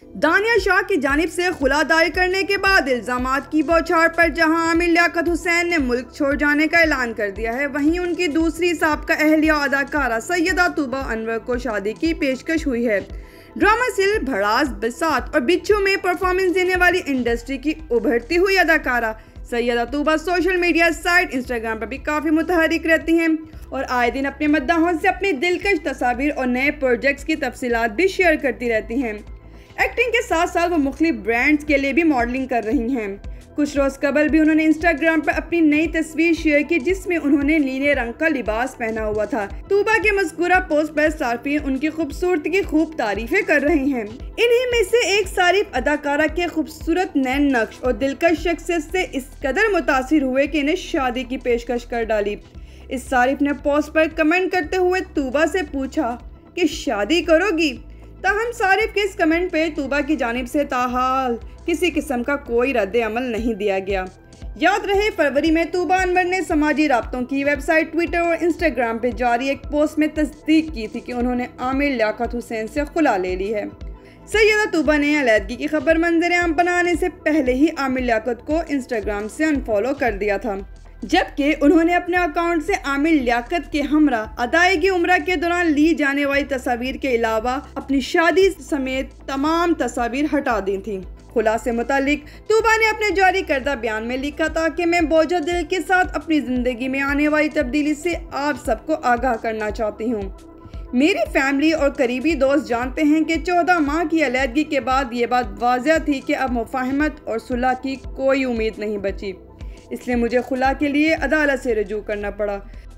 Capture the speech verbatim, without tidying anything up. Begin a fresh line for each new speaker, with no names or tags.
दानिया शाह की जानिब से खुला दायर करने के बाद इल्जामात की बौछार पर जहां आमिर लियाकत हुसैन ने मुल्क छोड़ जाने का ऐलान कर दिया है, वहीं उनकी दूसरी साबका अहलिया अदाकारा सैयदा तूबा अनवर को शादी की पेशकश हुई है। ड्रामा सीरियल भड़ास, बसात और बिच्छू में परफॉर्मेंस देने वाली इंडस्ट्री की उभरती हुई अदाकारा Syeda Tooba social media site Instagram पर भी काफ़ी मुतहरिक रहती हैं और आए दिन अपने मद्दाहों से अपनी दिलकश तस्वीर और नए प्रोजेक्ट्स की तफसीलात भी शेयर करती रहती हैं। एक्टिंग के साथ साथ वो मुख्तलिफ ब्रांड्स के लिए भी मॉडलिंग कर रही हैं। कुछ रोज़ कबल भी उन्होंने इंस्टाग्राम पर अपनी नई तस्वीर शेयर की जिसमें उन्होंने नीले रंग का लिबास पहना हुआ था। तूबा के मज़कूरा पोस्ट पर सार्फिन उनकी खूबसूरती की खूब तारीफें कर रहे हैं। इन्हीं में से एक सारिफ अदाकारा के खूबसूरत नैन नक्श और दिलकश शख्सियत से इस कदर मुतासिर हुए कि इन्हें शादी की पेशकश कर डाली। इस सारिफ ने पोस्ट पर कमेंट करते हुए तूबा से पूछा कि शादी करोगी। ताहम सारिफ के इस कमेंट पे तूबा की जानिब से ताहाल किसी किस्म का कोई रद्द अमल नहीं दिया गया। याद रहे, फरवरी में तूबा अनवर ने समाजी राब्तों की वेबसाइट ट्विटर और इंस्टाग्राम पे जारी एक पोस्ट में तस्दीक की थी कि उन्होंने आमिर लियाकत हुसैन से खुला ले ली है। सैयदा तूबा ने अलैदगी की खबर मंजर आम बनाने से पहले ही आमिर लियाकत को इंस्टाग्राम से अनफॉलो कर दिया था, जबकि उन्होंने अपने अकाउंट से आमिर लियाकत के हमरा अदायगी उम्रा के दौरान ली जाने वाली तस्वीर के अलावा अपनी शादी समेत तमाम तस्वीर हटा दी थी। खुला से मुतालिक तूबा ने अपने जारी करदा बयान में लिखा था कि मैं बोझा दिल के साथ अपनी जिंदगी में आने वाली तब्दीली से आप सबको आगाह करना चाहती हूँ। मेरी फैमिली और करीबी दोस्त जानते हैं कि चौदह माह की अलैदगी के बाद ये बात वाज़ह थी कि अब मुफाहमत और सुलह की कोई उम्मीद नहीं बची, इसलिए मुझे खुला के लिए अदालत से रजू करना पड़ा।